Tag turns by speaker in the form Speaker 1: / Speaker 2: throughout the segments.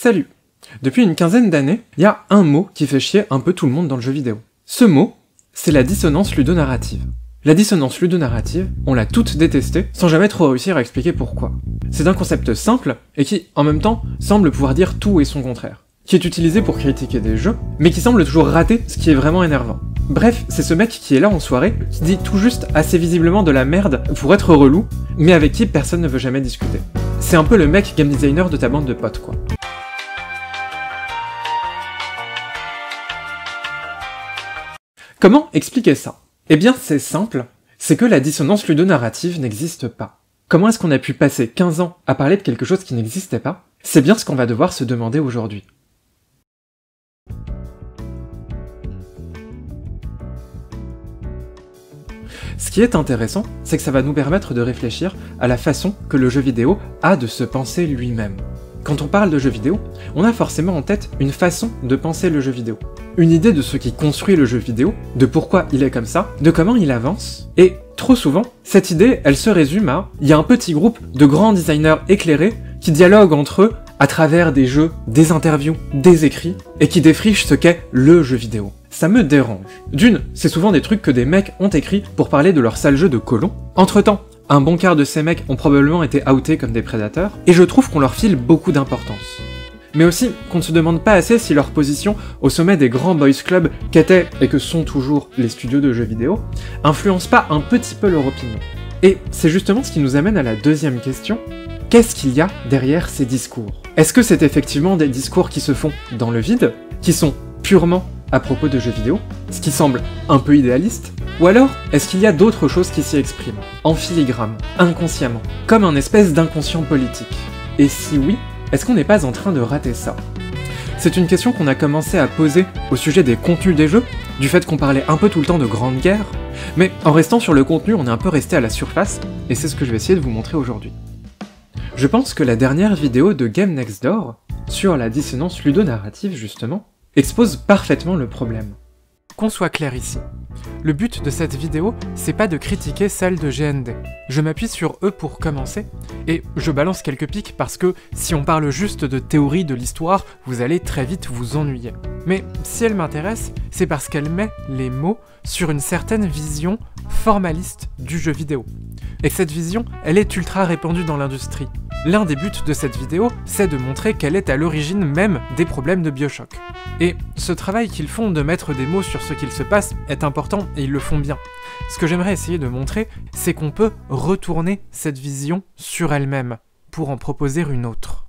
Speaker 1: Salut! Depuis une quinzaine d'années, il y a un mot qui fait chier un peu tout le monde dans le jeu vidéo. Ce mot, c'est la dissonance ludonarrative. La dissonance ludonarrative, on l'a toute détestée, sans jamais trop réussir à expliquer pourquoi. C'est un concept simple, et qui, en même temps, semble pouvoir dire tout et son contraire. Qui est utilisé pour critiquer des jeux, mais qui semble toujours rater ce qui est vraiment énervant. Bref, c'est ce mec qui est là en soirée, qui dit tout juste assez visiblement de la merde pour être relou, mais avec qui personne ne veut jamais discuter. C'est un peu le mec game designer de ta bande de potes, quoi. Comment expliquer ça? Eh bien c'est simple, c'est que la dissonance ludonarrative n'existe pas. Comment est-ce qu'on a pu passer 15 ans à parler de quelque chose qui n'existait pas? C'est bien ce qu'on va devoir se demander aujourd'hui. Ce qui est intéressant, c'est que ça va nous permettre de réfléchir à la façon que le jeu vidéo a de se penser lui-même. Quand on parle de jeu vidéo, on a forcément en tête une façon de penser le jeu vidéo. Une idée de ce qui construit le jeu vidéo, de pourquoi il est comme ça, de comment il avance, et trop souvent, cette idée, elle se résume à « il y a un petit groupe de grands designers éclairés qui dialoguent entre eux à travers des jeux, des interviews, des écrits, et qui défrichent ce qu'est le jeu vidéo ». Ça me dérange. D'une, c'est souvent des trucs que des mecs ont écrits pour parler de leur sale jeu de colon. Entre-temps, un bon quart de ces mecs ont probablement été outés comme des prédateurs, et je trouve qu'on leur file beaucoup d'importance. Mais aussi qu'on ne se demande pas assez si leur position au sommet des grands boys clubs qu'étaient et que sont toujours les studios de jeux vidéo, influence pas un petit peu leur opinion. Et c'est justement ce qui nous amène à la deuxième question, qu'est-ce qu'il y a derrière ces discours? Est-ce que c'est effectivement des discours qui se font dans le vide, qui sont purement à propos de jeux vidéo, ce qui semble un peu idéaliste? Ou alors, est-ce qu'il y a d'autres choses qui s'y expriment, en filigrane, inconsciemment, comme un espèce d'inconscient politique? Et si oui, est-ce qu'on n'est pas en train de rater ça? C'est une question qu'on a commencé à poser au sujet des contenus des jeux, du fait qu'on parlait un peu tout le temps de Grande Guerre, mais en restant sur le contenu, on est un peu resté à la surface, et c'est ce que je vais essayer de vous montrer aujourd'hui. Je pense que la dernière vidéo de Game Next Door, sur la dissonance ludonarrative justement, expose parfaitement le problème. Qu'on soit clair ici, le but de cette vidéo, c'est pas de critiquer celle de GND. Je m'appuie sur eux pour commencer, et je balance quelques pics parce que si on parle juste de théorie de l'histoire, vous allez très vite vous ennuyer. Mais si elle m'intéresse, c'est parce qu'elle met les mots sur une certaine vision formaliste du jeu vidéo. Et cette vision, elle est ultra répandue dans l'industrie. L'un des buts de cette vidéo, c'est de montrer qu'elle est à l'origine même des problèmes de BioShock. Et ce travail qu'ils font de mettre des mots sur ce qu'il se passe est important et ils le font bien. Ce que j'aimerais essayer de montrer, c'est qu'on peut retourner cette vision sur elle-même pour en proposer une autre.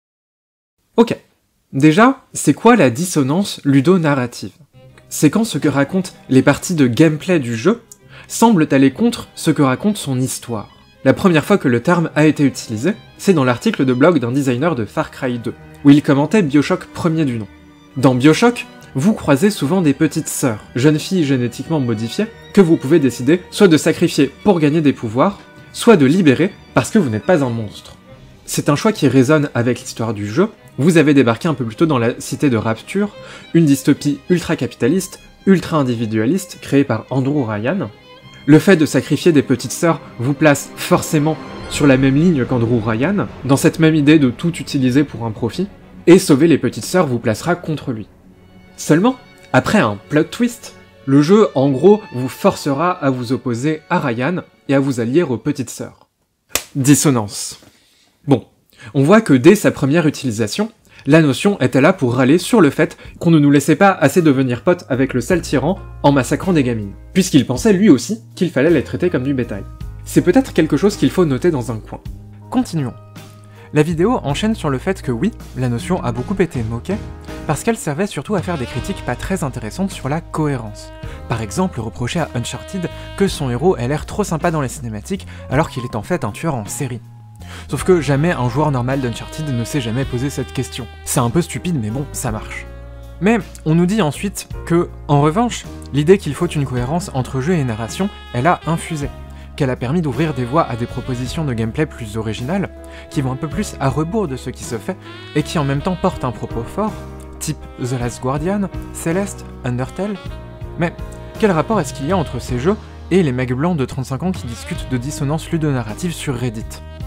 Speaker 1: Ok. Déjà, c'est quoi la dissonance ludonarrative? C'est quand ce que racontent les parties de gameplay du jeu semblent aller contre ce que raconte son histoire. La première fois que le terme a été utilisé, c'est dans l'article de blog d'un designer de Far Cry 2, où il commentait BioShock premier du nom. Dans BioShock, vous croisez souvent des petites sœurs, jeunes filles génétiquement modifiées, que vous pouvez décider soit de sacrifier pour gagner des pouvoirs, soit de libérer parce que vous n'êtes pas un monstre. C'est un choix qui résonne avec l'histoire du jeu. Vous avez débarqué un peu plus tôt dans la cité de Rapture, une dystopie ultra-capitaliste, ultra-individualiste, créée par Andrew Ryan. Le fait de sacrifier des petites sœurs vous place forcément sur la même ligne qu'Andrew Ryan, dans cette même idée de tout utiliser pour un profit, et sauver les petites sœurs vous placera contre lui. Seulement, après un plot twist, le jeu, en gros, vous forcera à vous opposer à Ryan et à vous allier aux petites sœurs. Dissonance. Bon, on voit que dès sa première utilisation, la notion était là pour râler sur le fait qu'on ne nous laissait pas assez devenir potes avec le sale tyran en massacrant des gamines, puisqu'il pensait lui aussi qu'il fallait les traiter comme du bétail. C'est peut-être quelque chose qu'il faut noter dans un coin. Continuons. La vidéo enchaîne sur le fait que oui, la notion a beaucoup été moquée, parce qu'elle servait surtout à faire des critiques pas très intéressantes sur la cohérence. Par exemple, reprocher à Uncharted que son héros ait l'air trop sympa dans les cinématiques alors qu'il est en fait un tueur en série. Sauf que jamais un joueur normal d'Uncharted ne s'est jamais posé cette question. C'est un peu stupide, mais bon, ça marche. Mais on nous dit ensuite que, en revanche, l'idée qu'il faut une cohérence entre jeu et narration, elle a infusé, qu'elle a permis d'ouvrir des voies à des propositions de gameplay plus originales, qui vont un peu plus à rebours de ce qui se fait, et qui en même temps portent un propos fort, type The Last Guardian, Celeste, Undertale. Mais quel rapport est-ce qu'il y a entre ces jeux et les mecs blancs de 35 ans qui discutent de dissonance ludonarrative sur Reddit?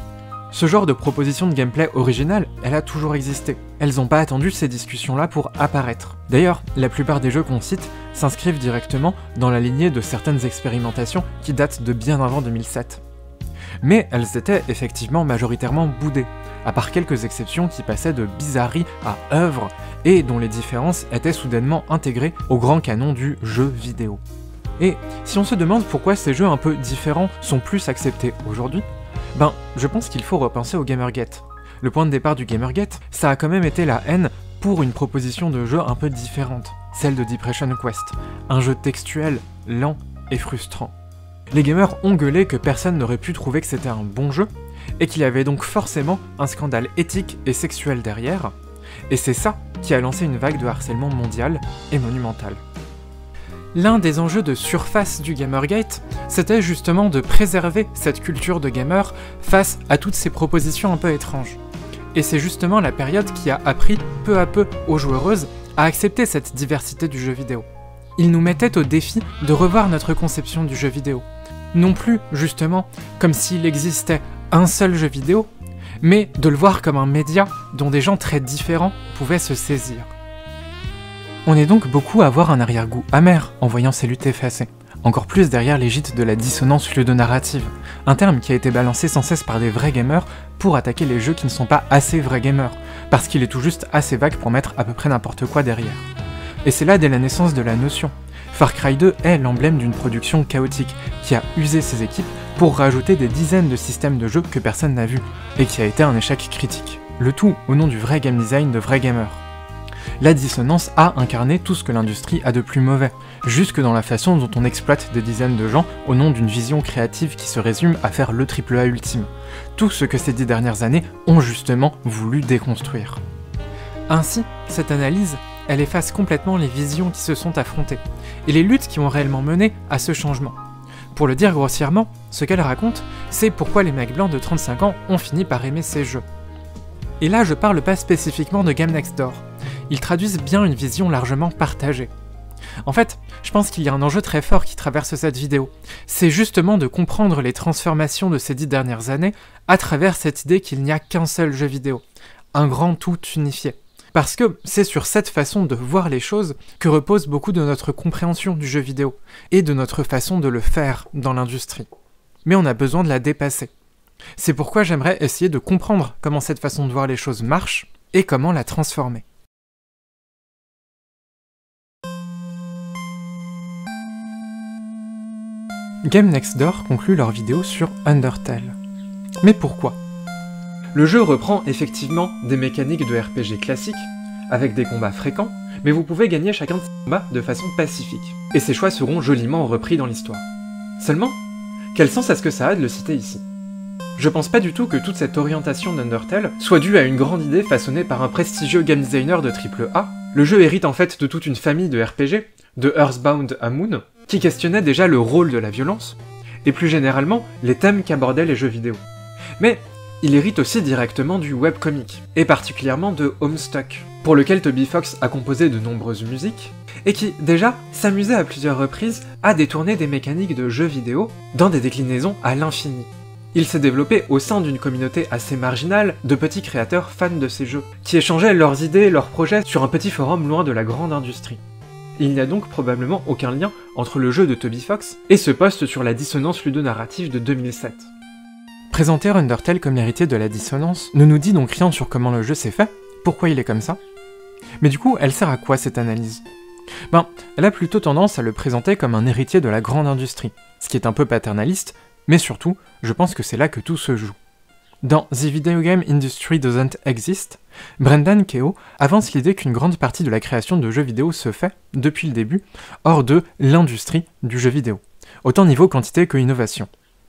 Speaker 1: Ce genre de proposition de gameplay originale, elle a toujours existé. Elles n'ont pas attendu ces discussions-là pour apparaître. D'ailleurs, la plupart des jeux qu'on cite s'inscrivent directement dans la lignée de certaines expérimentations qui datent de bien avant 2007. Mais elles étaient effectivement majoritairement boudées, à part quelques exceptions qui passaient de bizarrerie à œuvre et dont les différences étaient soudainement intégrées au grand canon du jeu vidéo. Et si on se demande pourquoi ces jeux un peu différents sont plus acceptés aujourd'hui, ben, je pense qu'il faut repenser au Gamergate. Le point de départ du Gamergate, ça a quand même été la haine pour une proposition de jeu un peu différente, celle de Depression Quest, un jeu textuel, lent et frustrant. Les gamers ont gueulé que personne n'aurait pu trouver que c'était un bon jeu, et qu'il y avait donc forcément un scandale éthique et sexuel derrière, et c'est ça qui a lancé une vague de harcèlement mondial et monumental. L'un des enjeux de surface du Gamergate, c'était justement de préserver cette culture de gamer face à toutes ces propositions un peu étranges. Et c'est justement la période qui a appris peu à peu aux joueuses à accepter cette diversité du jeu vidéo. Il nous mettait au défi de revoir notre conception du jeu vidéo. Non plus, justement, comme s'il existait un seul jeu vidéo, mais de le voir comme un média dont des gens très différents pouvaient se saisir. On est donc beaucoup à avoir un arrière-goût amer en voyant ces luttes effacées, encore plus derrière l'égide de la dissonance ludonarrative, un terme qui a été balancé sans cesse par des vrais gamers pour attaquer les jeux qui ne sont pas assez vrais gamers, parce qu'il est tout juste assez vague pour mettre à peu près n'importe quoi derrière. Et c'est là dès la naissance de la notion. Far Cry 2 est l'emblème d'une production chaotique, qui a usé ses équipes pour rajouter des dizaines de systèmes de jeux que personne n'a vus, et qui a été un échec critique. Le tout au nom du vrai game design de vrais gamers. La dissonance a incarné tout ce que l'industrie a de plus mauvais, jusque dans la façon dont on exploite des dizaines de gens au nom d'une vision créative qui se résume à faire le AAA ultime. Tout ce que ces 10 dernières années ont justement voulu déconstruire. Ainsi, cette analyse, elle efface complètement les visions qui se sont affrontées, et les luttes qui ont réellement mené à ce changement. Pour le dire grossièrement, ce qu'elle raconte, c'est pourquoi les mecs blancs de 35 ans ont fini par aimer ces jeux. Et là, je parle pas spécifiquement de Game Next Door. Ils traduisent bien une vision largement partagée. En fait, je pense qu'il y a un enjeu très fort qui traverse cette vidéo. C'est justement de comprendre les transformations de ces 10 dernières années à travers cette idée qu'il n'y a qu'un seul jeu vidéo. Un grand tout unifié. Parce que c'est sur cette façon de voir les choses que repose beaucoup de notre compréhension du jeu vidéo, et de notre façon de le faire dans l'industrie. Mais on a besoin de la dépasser. C'est pourquoi j'aimerais essayer de comprendre comment cette façon de voir les choses marche, et comment la transformer. Game Next Door conclut leur vidéo sur Undertale. Mais pourquoi ? Le jeu reprend effectivement des mécaniques de RPG classiques, avec des combats fréquents, mais vous pouvez gagner chacun de ces combats de façon pacifique, et ces choix seront joliment repris dans l'histoire. Seulement, quel sens est-ce que ça a de le citer ici ? Je pense pas du tout que toute cette orientation d'Undertale soit due à une grande idée façonnée par un prestigieux game designer de AAA. Le jeu hérite en fait de toute une famille de RPG, de Earthbound à Moon, qui questionnait déjà le rôle de la violence, et plus généralement les thèmes qu'abordaient les jeux vidéo. Mais il hérite aussi directement du webcomic, et particulièrement de Homestuck, pour lequel Toby Fox a composé de nombreuses musiques, et qui, déjà, s'amusait à plusieurs reprises à détourner des mécaniques de jeux vidéo dans des déclinaisons à l'infini. Il s'est développé au sein d'une communauté assez marginale de petits créateurs fans de ces jeux, qui échangeaient leurs idées, leurs projets sur un petit forum loin de la grande industrie. Il n'y a donc probablement aucun lien entre le jeu de Toby Fox et ce post sur la dissonance ludonarrative de 2007. Présenter Undertale comme l'héritier de la dissonance ne nous dit donc rien sur comment le jeu s'est fait, pourquoi il est comme ça. Mais du coup, elle sert à quoi cette analyse ? Ben, elle a plutôt tendance à le présenter comme un héritier de la grande industrie, ce qui est un peu paternaliste, mais surtout, je pense que c'est là que tout se joue. Dans The Video Game Industry Doesn't Exist, Brendan Keogh avance l'idée qu'une grande partie de la création de jeux vidéo se fait, depuis le début, hors de l'industrie du jeu vidéo, autant niveau quantité que innovation.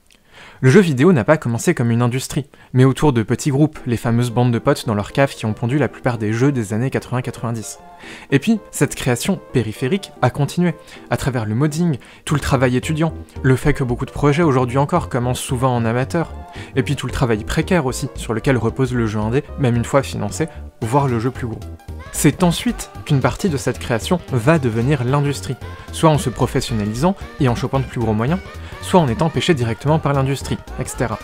Speaker 1: Le jeu vidéo n'a pas commencé comme une industrie, mais autour de petits groupes, les fameuses bandes de potes dans leur cave qui ont pondu la plupart des jeux des années 80-90. Et puis, cette création périphérique a continué, à travers le modding, tout le travail étudiant, le fait que beaucoup de projets aujourd'hui encore commencent souvent en amateur, et puis tout le travail précaire aussi, sur lequel repose le jeu indé, même une fois financé, voire le jeu plus gros. C'est ensuite qu'une partie de cette création va devenir l'industrie, soit en se professionnalisant et en chopant de plus gros moyens, soit en étant pêché directement par l'industrie, etc.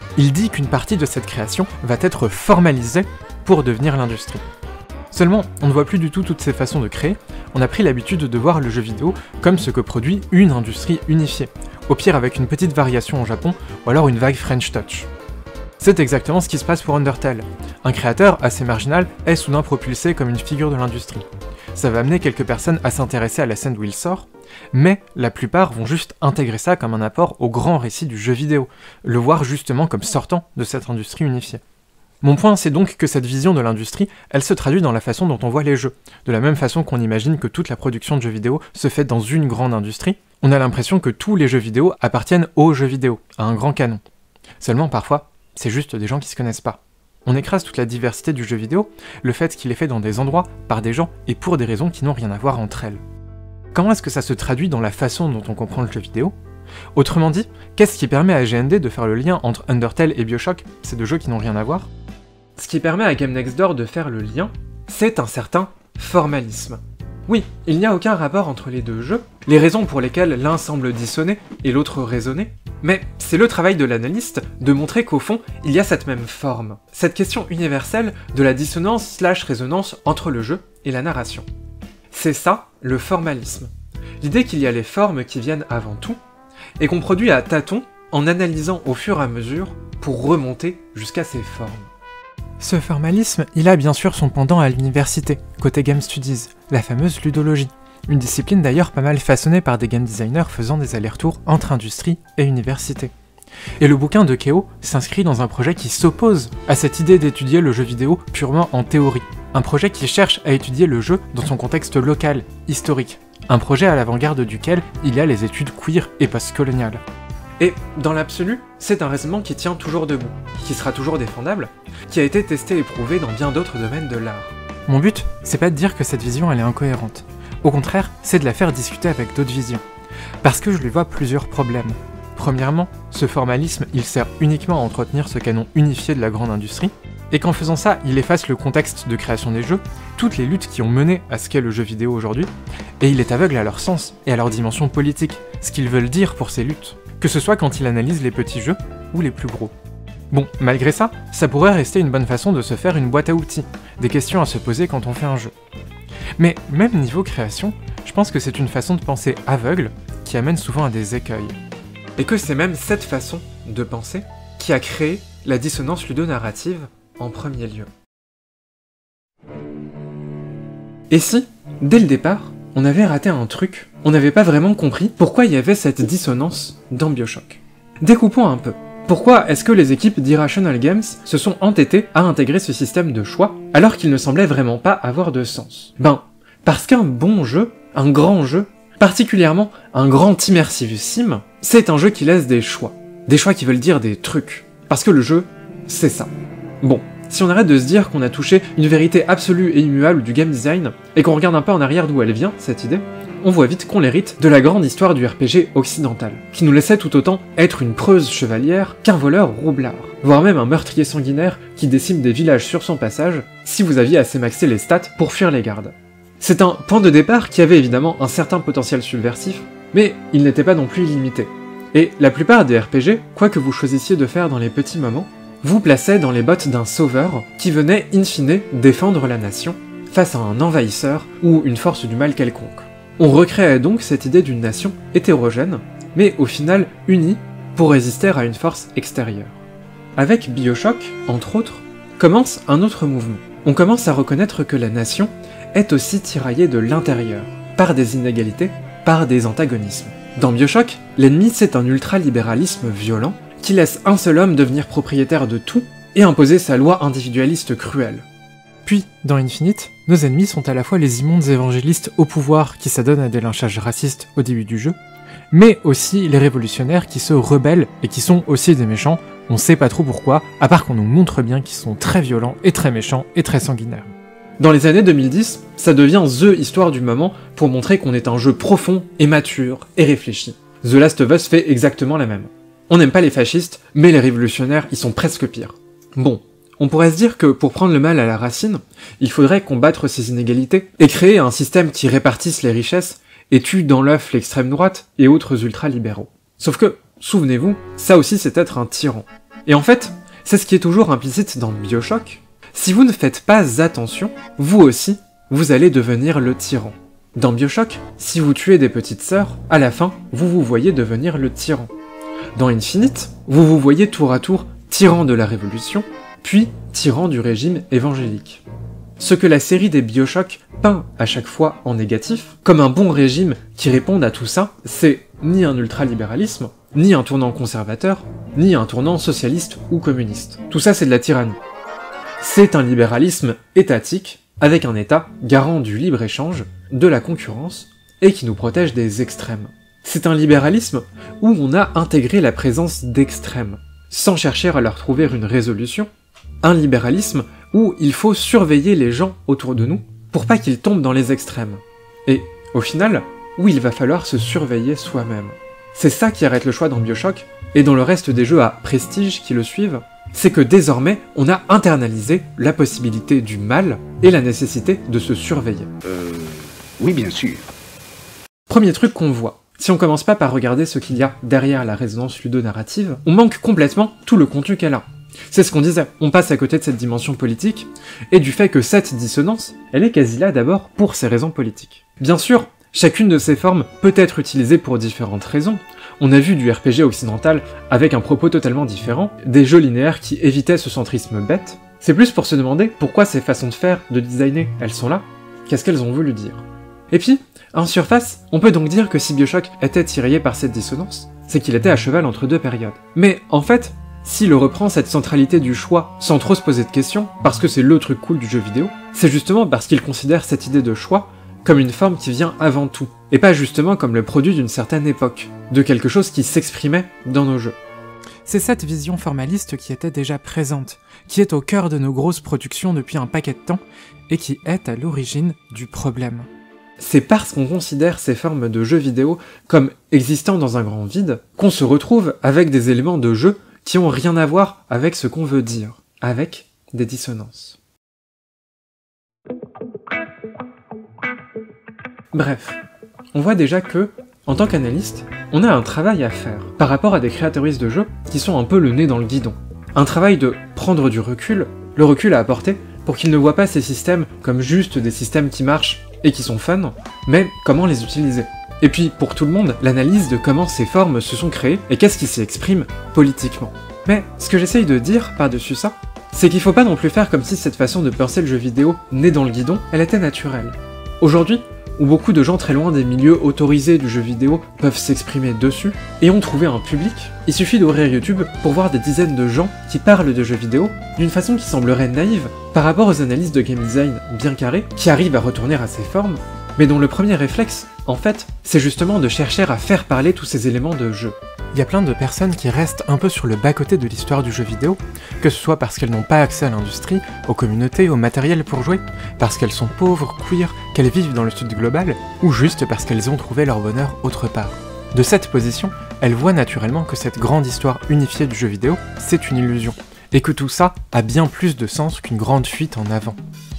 Speaker 1: Il dit qu'une partie de cette création va être formalisée pour devenir l'industrie. Seulement, on ne voit plus du tout toutes ces façons de créer, on a pris l'habitude de voir le jeu vidéo comme ce que produit une industrie unifiée, au pire avec une petite variation au Japon, ou alors une vague French Touch. C'est exactement ce qui se passe pour Undertale. Un créateur assez marginal est soudain propulsé comme une figure de l'industrie. Ça va amener quelques personnes à s'intéresser à la scène d'où il sort, mais la plupart vont juste intégrer ça comme un apport au grand récit du jeu vidéo, le voir justement comme sortant de cette industrie unifiée. Mon point, c'est donc que cette vision de l'industrie, elle se traduit dans la façon dont on voit les jeux. De la même façon qu'on imagine que toute la production de jeux vidéo se fait dans une grande industrie, on a l'impression que tous les jeux vidéo appartiennent aux jeux vidéo, à un grand canon. Seulement parfois, c'est juste des gens qui se connaissent pas. On écrase toute la diversité du jeu vidéo, le fait qu'il est fait dans des endroits, par des gens, et pour des raisons qui n'ont rien à voir entre elles. Comment est-ce que ça se traduit dans la façon dont on comprend le jeu vidéo ? Autrement dit, qu'est-ce qui permet à GND de faire le lien entre Undertale et BioShock, ces deux jeux qui n'ont rien à voir ? Ce qui permet à Game Next Door de faire le lien, c'est un certain formalisme. Oui, il n'y a aucun rapport entre les deux jeux, les raisons pour lesquelles l'un semble dissonner et l'autre résonner, mais c'est le travail de l'analyste de montrer qu'au fond, il y a cette même forme, cette question universelle de la dissonance/résonance entre le jeu et la narration. C'est ça, le formalisme. L'idée qu'il y a les formes qui viennent avant tout, et qu'on produit à tâtons en analysant au fur et à mesure pour remonter jusqu'à ces formes. Ce formalisme, il a bien sûr son pendant à l'université, côté Game Studies, la fameuse ludologie. Une discipline d'ailleurs pas mal façonnée par des game designers faisant des allers-retours entre industrie et université. Et le bouquin de Keo s'inscrit dans un projet qui s'oppose à cette idée d'étudier le jeu vidéo purement en théorie. Un projet qui cherche à étudier le jeu dans son contexte local, historique. Un projet à l'avant-garde duquel il y a les études queer et post-coloniales. Et, dans l'absolu, c'est un raisonnement qui tient toujours debout, qui sera toujours défendable, qui a été testé et prouvé dans bien d'autres domaines de l'art. Mon but, c'est pas de dire que cette vision elle est incohérente. Au contraire, c'est de la faire discuter avec d'autres visions. Parce que je lui vois plusieurs problèmes. Premièrement, ce formalisme, il sert uniquement à entretenir ce canon unifié de la grande industrie, et qu'en faisant ça, il efface le contexte de création des jeux, toutes les luttes qui ont mené à ce qu'est le jeu vidéo aujourd'hui, et il est aveugle à leur sens et à leur dimension politique, ce qu'ils veulent dire pour ces luttes. Que ce soit quand il analyse les petits jeux ou les plus gros. Bon, malgré ça, ça pourrait rester une bonne façon de se faire une boîte à outils, des questions à se poser quand on fait un jeu. Mais même niveau création, je pense que c'est une façon de penser aveugle qui amène souvent à des écueils. Et que c'est même cette façon de penser qui a créé la dissonance ludonarrative en premier lieu. Et si, dès le départ, on avait raté un truc, on n'avait pas vraiment compris pourquoi il y avait cette dissonance dans BioShock. Découpons un peu. Pourquoi est-ce que les équipes d'Irrational Games se sont entêtées à intégrer ce système de choix, alors qu'il ne semblait vraiment pas avoir de sens ? Ben, parce qu'un bon jeu, un grand jeu, particulièrement un grand immersive sim, c'est un jeu qui laisse des choix qui veulent dire des trucs. Parce que le jeu, c'est ça. Bon. Si on arrête de se dire qu'on a touché une vérité absolue et immuable du game design, et qu'on regarde un peu en arrière d'où elle vient, cette idée, on voit vite qu'on l'hérite de la grande histoire du RPG occidental, qui nous laissait tout autant être une preuse chevalière qu'un voleur roublard, voire même un meurtrier sanguinaire qui décime des villages sur son passage, si vous aviez assez maxé les stats pour fuir les gardes. C'est un point de départ qui avait évidemment un certain potentiel subversif, mais il n'était pas non plus illimité. Et la plupart des RPG, quoi que vous choisissiez de faire dans les petits moments, vous placez dans les bottes d'un sauveur qui venait, in fine, défendre la nation face à un envahisseur ou une force du mal quelconque. On recréait donc cette idée d'une nation hétérogène, mais au final unie pour résister à une force extérieure. Avec BioShock, entre autres, commence un autre mouvement. On commence à reconnaître que la nation est aussi tiraillée de l'intérieur, par des inégalités, par des antagonismes. Dans BioShock, l'ennemi c'est un ultralibéralisme violent, qui laisse un seul homme devenir propriétaire de tout et imposer sa loi individualiste cruelle. Puis, dans Infinite, nos ennemis sont à la fois les immondes évangélistes au pouvoir qui s'adonnent à des lynchages racistes au début du jeu, mais aussi les révolutionnaires qui se rebellent et qui sont aussi des méchants, on sait pas trop pourquoi, à part qu'on nous montre bien qu'ils sont très violents et très méchants et très sanguinaires. Dans les années 2010, ça devient THE histoire du moment pour montrer qu'on est un jeu profond et mature et réfléchi. The Last of Us fait exactement la même. On n'aime pas les fascistes, mais les révolutionnaires, ils sont presque pires. Bon, on pourrait se dire que pour prendre le mal à la racine, il faudrait combattre ces inégalités, et créer un système qui répartisse les richesses, et tue dans l'œuf l'extrême droite et autres ultra-libéraux. Sauf que, souvenez-vous, ça aussi c'est être un tyran. Et en fait, c'est ce qui est toujours implicite dans BioShock. Si vous ne faites pas attention, vous aussi, vous allez devenir le tyran. Dans BioShock, si vous tuez des petites sœurs, à la fin, vous vous voyez devenir le tyran. Dans Infinite, vous vous voyez tour à tour tyran de la Révolution, puis tyran du régime évangélique. Ce que la série des BioShock peint à chaque fois en négatif, comme un bon régime qui réponde à tout ça, c'est ni un ultralibéralisme, ni un tournant conservateur, ni un tournant socialiste ou communiste. Tout ça c'est de la tyrannie. C'est un libéralisme étatique, avec un État garant du libre-échange, de la concurrence, et qui nous protège des extrêmes. C'est un libéralisme où on a intégré la présence d'extrêmes, sans chercher à leur trouver une résolution. Un libéralisme où il faut surveiller les gens autour de nous pour pas qu'ils tombent dans les extrêmes. Et, au final, où il va falloir se surveiller soi-même. C'est ça qui arrête le choix dans BioShock, et dans le reste des jeux à prestige qui le suivent, c'est que désormais, on a internalisé la possibilité du mal et la nécessité de se surveiller.
Speaker 2: Oui, bien sûr.
Speaker 1: Premier truc qu'on voit. Si on commence pas par regarder ce qu'il y a derrière la résonance ludonarrative, on manque complètement tout le contenu qu'elle a. C'est ce qu'on disait, on passe à côté de cette dimension politique, et du fait que cette dissonance, elle est quasi là d'abord pour ces raisons politiques. Bien sûr, chacune de ces formes peut être utilisée pour différentes raisons. On a vu du RPG occidental avec un propos totalement différent, des jeux linéaires qui évitaient ce centrisme bête. C'est plus pour se demander pourquoi ces façons de faire, de designer, elles sont là, qu'est-ce qu'elles ont voulu dire. Et puis, en surface, on peut donc dire que si BioShock était tiraillé par cette dissonance, c'est qu'il était à cheval entre deux périodes. Mais en fait, s'il reprend cette centralité du choix sans trop se poser de questions, parce que c'est le truc cool du jeu vidéo, c'est justement parce qu'il considère cette idée de choix comme une forme qui vient avant tout, et pas justement comme le produit d'une certaine époque, de quelque chose qui s'exprimait dans nos jeux.
Speaker 3: C'est cette vision formaliste qui était déjà présente, qui est au cœur de nos grosses productions depuis un paquet de temps, et qui est à l'origine du problème.
Speaker 1: C'est parce qu'on considère ces formes de jeux vidéo comme existant dans un grand vide, qu'on se retrouve avec des éléments de jeu qui ont rien à voir avec ce qu'on veut dire, avec des dissonances. Bref, on voit déjà que, en tant qu'analyste, on a un travail à faire par rapport à des créatoristes de jeux qui sont un peu le nez dans le guidon. Un travail de prendre du recul, le recul à apporter pour qu'ils ne voient pas ces systèmes comme juste des systèmes qui marchent et qui sont fun, mais comment les utiliser. Et puis, pour tout le monde, l'analyse de comment ces formes se sont créées et qu'est-ce qui s'y exprime politiquement. Mais ce que j'essaye de dire par-dessus ça, c'est qu'il faut pas non plus faire comme si cette façon de penser le jeu vidéo née dans le guidon, elle était naturelle. Aujourd'hui, où beaucoup de gens très loin des milieux autorisés du jeu vidéo peuvent s'exprimer dessus, et ont trouvé un public, il suffit d'ouvrir YouTube pour voir des dizaines de gens qui parlent de jeux vidéo d'une façon qui semblerait naïve par rapport aux analyses de game design bien carrées, qui arrivent à retourner à ces formes, mais dont le premier réflexe, en fait, c'est justement de chercher à faire parler tous ces éléments de jeu.
Speaker 3: Il y a plein de personnes qui restent un peu sur le bas-côté de l'histoire du jeu vidéo, que ce soit parce qu'elles n'ont pas accès à l'industrie, aux communautés, au matériel pour jouer, parce qu'elles sont pauvres, queer, qu'elles vivent dans le sud global, ou juste parce qu'elles ont trouvé leur bonheur autre part. De cette position, elles voient naturellement que cette grande histoire unifiée du jeu vidéo, c'est une illusion, et que tout ça a bien plus de sens qu'une grande fuite en avant.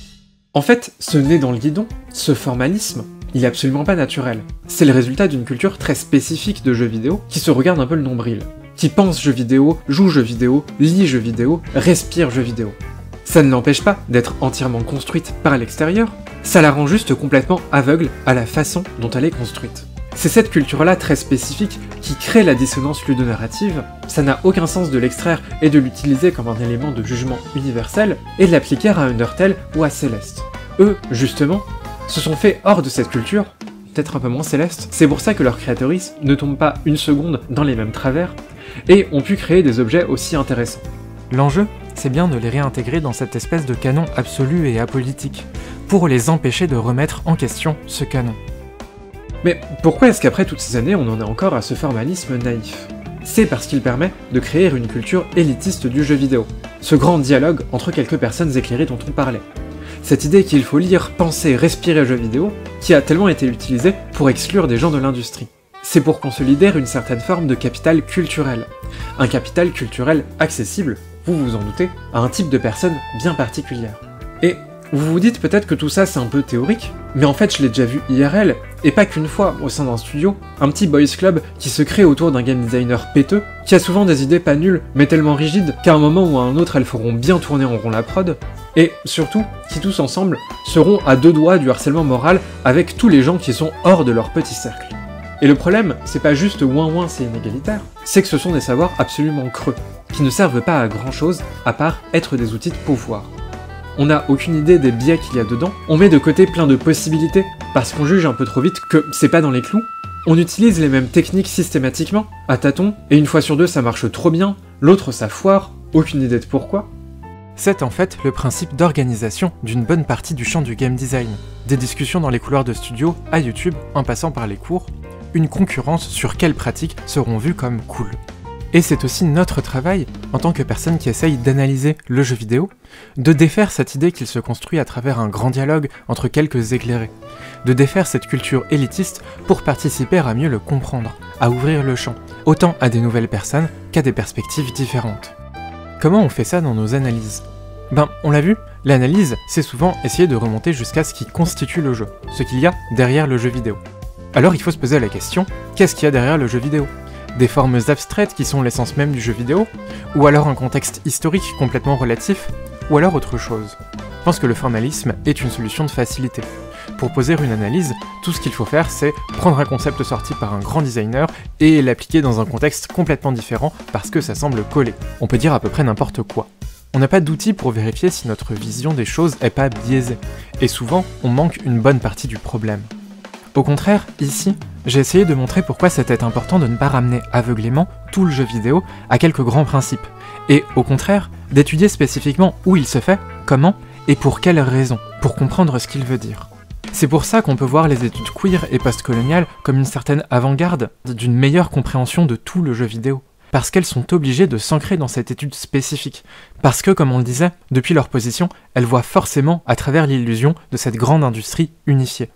Speaker 1: En fait, ce nez dans le guidon, ce formalisme, il est absolument pas naturel. C'est le résultat d'une culture très spécifique de jeux vidéo qui se regarde un peu le nombril, qui pense jeux vidéo, joue jeux vidéo, lit jeux vidéo, respire jeux vidéo. Ça ne l'empêche pas d'être entièrement construite par l'extérieur, ça la rend juste complètement aveugle à la façon dont elle est construite. C'est cette culture-là très spécifique qui crée la dissonance ludonarrative, ça n'a aucun sens de l'extraire et de l'utiliser comme un élément de jugement universel et de l'appliquer à Undertale ou à Celeste. Eux, justement, se sont faits hors de cette culture, peut-être un peu moins céleste, c'est pour ça que leurs créatrices ne tombent pas une seconde dans les mêmes travers, et ont pu créer des objets aussi intéressants.
Speaker 3: L'enjeu, c'est bien de les réintégrer dans cette espèce de canon absolu et apolitique, pour les empêcher de remettre en question ce canon.
Speaker 1: Mais pourquoi est-ce qu'après toutes ces années on en est encore à ce formalisme naïf ? C'est parce qu'il permet de créer une culture élitiste du jeu vidéo, ce grand dialogue entre quelques personnes éclairées dont on parlait. Cette idée qu'il faut lire, penser, respirer jeux vidéo, qui a tellement été utilisée pour exclure des gens de l'industrie. C'est pour consolider une certaine forme de capital culturel. Un capital culturel accessible, vous vous en doutez, à un type de personne bien particulière. Et vous vous dites peut-être que tout ça c'est un peu théorique, mais en fait je l'ai déjà vu IRL, et pas qu'une fois au sein d'un studio, un petit boys club qui se crée autour d'un game designer péteux, qui a souvent des idées pas nulles, mais tellement rigides qu'à un moment ou à un autre elles feront bien tourner en rond la prod, et surtout, qui tous ensemble seront à 2 doigts du harcèlement moral avec tous les gens qui sont hors de leur petit cercle. Et le problème, c'est pas juste ouin c'est inégalitaire, c'est que ce sont des savoirs absolument creux, qui ne servent pas à grand chose à part être des outils de pouvoir. On n'a aucune idée des biais qu'il y a dedans, on met de côté plein de possibilités, parce qu'on juge un peu trop vite que c'est pas dans les clous, on utilise les mêmes techniques systématiquement, à tâtons, et une fois sur 2 ça marche trop bien, l'autre ça foire, aucune idée de pourquoi.
Speaker 3: C'est en fait le principe d'organisation d'une bonne partie du champ du game design. Des discussions dans les couloirs de studio, à YouTube, en passant par les cours, une concurrence sur quelles pratiques seront vues comme cool. Et c'est aussi notre travail, en tant que personne qui essaye d'analyser le jeu vidéo, de défaire cette idée qu'il se construit à travers un grand dialogue entre quelques éclairés, de défaire cette culture élitiste pour participer à mieux le comprendre, à ouvrir le champ, autant à des nouvelles personnes qu'à des perspectives différentes. Comment on fait ça dans nos analyses ? On l'a vu, l'analyse, c'est souvent essayer de remonter jusqu'à ce qui constitue le jeu, ce qu'il y a derrière le jeu vidéo. Alors il faut se poser la question, qu'est-ce qu'il y a derrière le jeu vidéo ? Des formes abstraites qui sont l'essence même du jeu vidéo ? Ou alors un contexte historique complètement relatif ? Ou alors autre chose ? Je pense que le formalisme est une solution de facilité. Pour poser une analyse, tout ce qu'il faut faire, c'est prendre un concept sorti par un grand designer et l'appliquer dans un contexte complètement différent parce que ça semble coller. On peut dire à peu près n'importe quoi. On n'a pas d'outils pour vérifier si notre vision des choses est pas biaisée, et souvent, on manque une bonne partie du problème. Au contraire, ici, j'ai essayé de montrer pourquoi c'était important de ne pas ramener aveuglément tout le jeu vidéo à quelques grands principes, et au contraire, d'étudier spécifiquement où il se fait, comment, et pour quelles raisons, pour comprendre ce qu'il veut dire. C'est pour ça qu'on peut voir les études queer et postcoloniales comme une certaine avant-garde d'une meilleure compréhension de tout le jeu vidéo. Parce qu'elles sont obligées de s'ancrer dans cette étude spécifique. Parce que, comme on le disait, depuis leur position, elles voient forcément à travers l'illusion de cette grande industrie unifiée.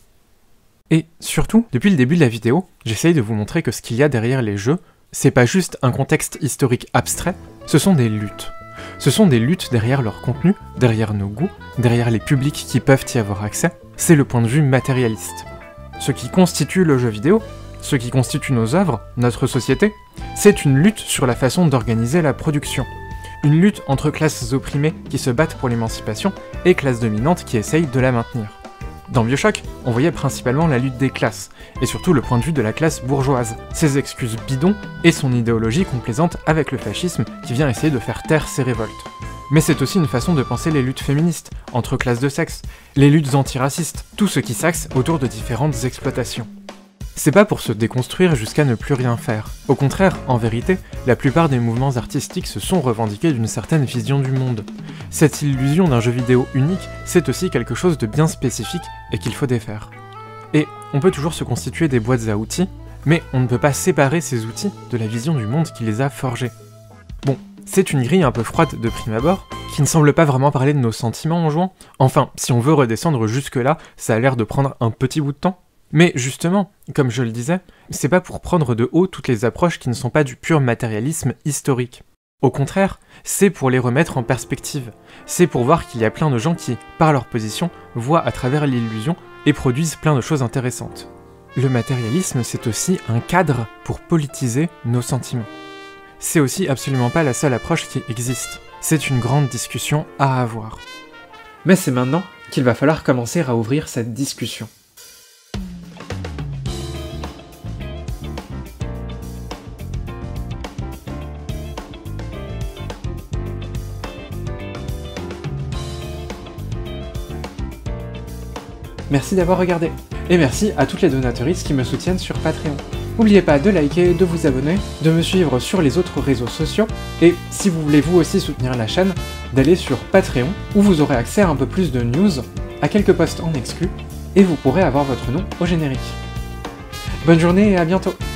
Speaker 3: Et surtout, depuis le début de la vidéo, j'essaye de vous montrer que ce qu'il y a derrière les jeux, c'est pas juste un contexte historique abstrait, ce sont des luttes. Ce sont des luttes derrière leur contenu, derrière nos goûts, derrière les publics qui peuvent y avoir accès, c'est le point de vue matérialiste. Ce qui constitue le jeu vidéo, ce qui constitue nos œuvres, notre société, c'est une lutte sur la façon d'organiser la production. Une lutte entre classes opprimées qui se battent pour l'émancipation et classes dominantes qui essayent de la maintenir. Dans BioShock, on voyait principalement la lutte des classes, et surtout le point de vue de la classe bourgeoise, ses excuses bidons et son idéologie complaisante avec le fascisme qui vient essayer de faire taire ses révoltes. Mais c'est aussi une façon de penser les luttes féministes, entre classes de sexe, les luttes antiracistes, tout ce qui s'axe autour de différentes exploitations. C'est pas pour se déconstruire jusqu'à ne plus rien faire. Au contraire, en vérité, la plupart des mouvements artistiques se sont revendiqués d'une certaine vision du monde. Cette illusion d'un jeu vidéo unique, c'est aussi quelque chose de bien spécifique et qu'il faut défaire. Et on peut toujours se constituer des boîtes à outils, mais on ne peut pas séparer ces outils de la vision du monde qui les a forgés. Bon, c'est une grille un peu froide de prime abord, qui ne semble pas vraiment parler de nos sentiments en jouant. Enfin, si on veut redescendre jusque-là, ça a l'air de prendre un petit bout de temps. Mais justement, comme je le disais, c'est pas pour prendre de haut toutes les approches qui ne sont pas du pur matérialisme historique. Au contraire, c'est pour les remettre en perspective. C'est pour voir qu'il y a plein de gens qui, par leur position, voient à travers l'illusion et produisent plein de choses intéressantes. Le matérialisme, c'est aussi un cadre pour politiser nos sentiments. C'est aussi absolument pas la seule approche qui existe. C'est une grande discussion à avoir.
Speaker 1: Mais c'est maintenant qu'il va falloir commencer à ouvrir cette discussion. Merci d'avoir regardé, et merci à toutes les donatrices qui me soutiennent sur Patreon. N'oubliez pas de liker, de vous abonner, de me suivre sur les autres réseaux sociaux, et si vous voulez vous aussi soutenir la chaîne, d'aller sur Patreon, où vous aurez accès à un peu plus de news, à quelques posts en exclus, et vous pourrez avoir votre nom au générique. Bonne journée et à bientôt!